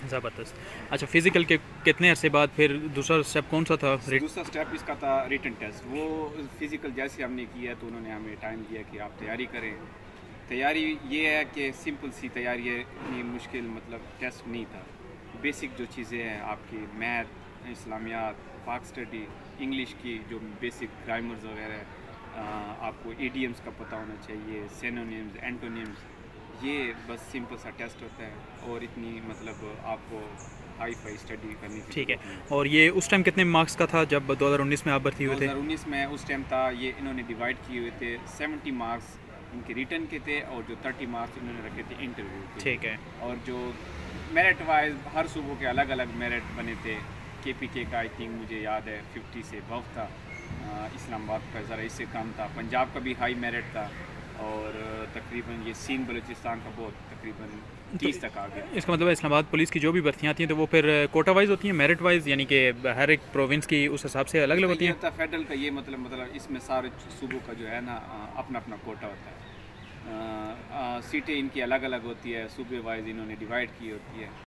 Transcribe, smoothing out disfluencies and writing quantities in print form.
ज़बरदست. اچھا فزیکل کے کتنے عرصے بعد پھر دوسرا اسٹیپ کون سا تھا؟ دوسرا اسٹیپ اس کا تھا ریٹن ٹیسٹ. وہ فزیکل جیسے ہم نے کیا تو انہوں نے ہمیں ٹائم دیا کہ آپ تیاری کریں. تیاری یہ ہے کہ سمپل سی تیاری ہے, اتنی مشکل مطلب ٹیسٹ نہیں تھا. بیسک جو چیزیں ہیں آپ کی میتھ, اسلامیات, پاک اسٹڈی, انگلش کی جو بیسک گرامرز وغیرہ, آپ کو ایڈیمز کا پتہ ہونا چاہیے, سینونیمز, اینٹونیمز, یہ بس سمپل سا ٹیسٹ ہوتا ہے. اور اتنی مطلب آپ کو ہائی فائی اسٹڈی کرنی تھی. ٹھیک ہے. اور یہ اس ٹائم کتنے مارکس کا تھا جب 2019 میں آپ بھرتی ہوئے تھے؟ 2019 میں اس ٹائم تھا, یہ انہوں نے ڈیوائڈ کیے ہوئے تھے. 70 مارکس ان کے ریٹن کے تھے اور جو 30 مارکس انہوں نے رکھے تھے انٹرویو کے. ٹھیک ہے. اور جو میرٹ وائز ہر صوبوں کے الگ الگ میرٹ بنے تھے. کے پی کے کا آئی تھنک مجھے یاد ہے 50 سے ابو تھا, اسلام آباد کا ذرا اس سے کم تھا, پنجاب کا بھی ہائی میرٹ تھا, اور تقریباً یہ سندھ بلوچستان کا بہت تقریباً 30 تک آ گیا. اس کا مطلب ہے اسلام آباد پولیس کی جو بھی بھرتیاں آتی ہیں تو وہ پھر کوٹا وائز ہوتی ہیں, میرٹ وائز, یعنی کہ ہر ایک پروونس کی اس حساب سے الگ الگ ہوتی ہیں؟ فیڈرل کا یہ مطلب اس میں سارے صوبوں کا جو ہے نا اپنا اپنا کوٹا ہوتا ہے. سیٹیں ان کی الگ الگ ہوتی ہے, صوبے وائز انہوں نے ڈیوائڈ کی ہوتی ہے.